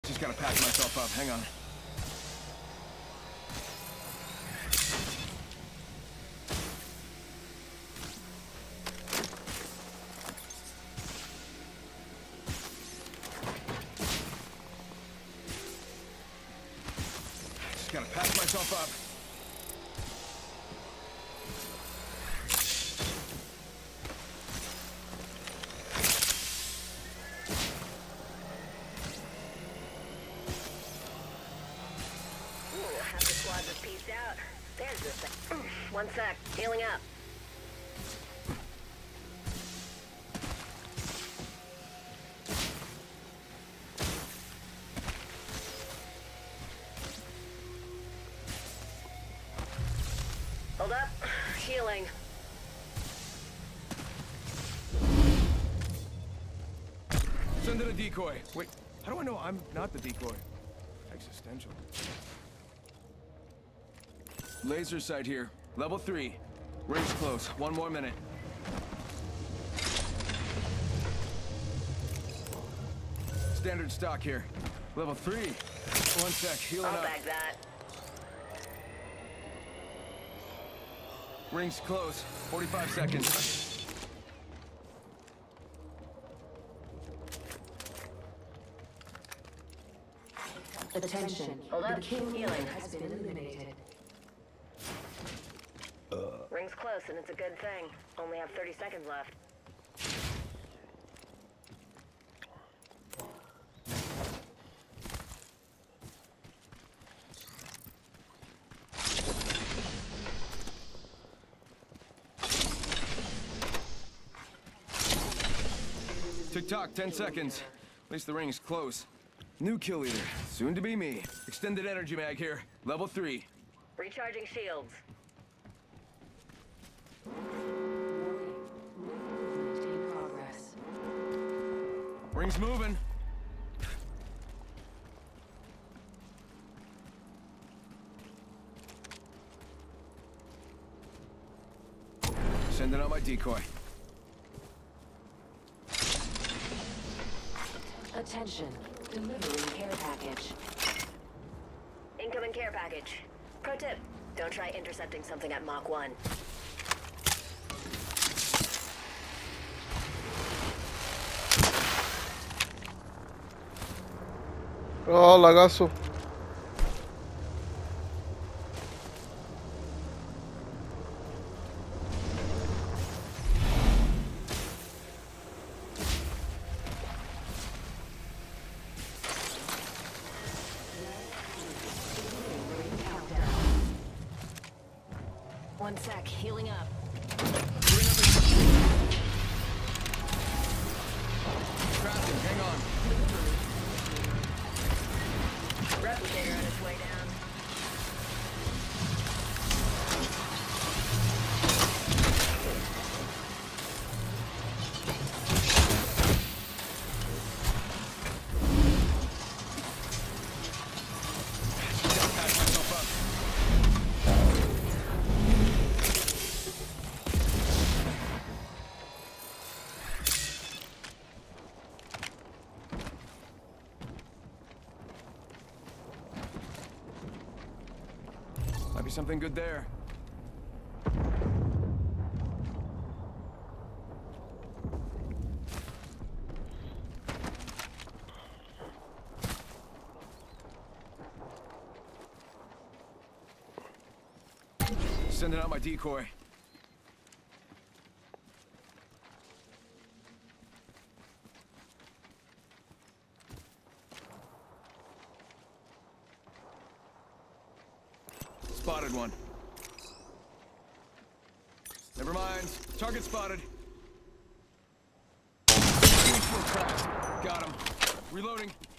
Just gotta patch myself up. Hang on. Just gotta patch myself up. Peace out. There's the thing. One sec. Healing up. Hold up. Healing. Send in a decoy. Wait, how do I know I'm not the decoy? Existential. Laser sight here. Level 3. Ring's close. 1 more minute. Standard stock here. Level 3. 1 sec. Healing I'll up. bag that. Ring's close. 45 seconds. Attention. Hold up. The kill leader Healing. has been eliminated. Ring's close, and it's a good thing. Only have 30 seconds left. Tick-tock, 10 seconds. At least the ring's close. New kill leader. Soon to be me. Extended energy mag here. Level 3. Recharging shields. Movement in progress. Ring's moving. Sending out my decoy. Attention. Delivering care package. Incoming care package. Pro tip, don't try intercepting something at Mach 1. Oh, lagazo. One sec, healing up. Trapped him, hang on. Replicator on its way down. Gotta patch myself up. Might be something good there. Sending out my decoy. Spotted one. Never mind. Target spotted. Got him. Reloading.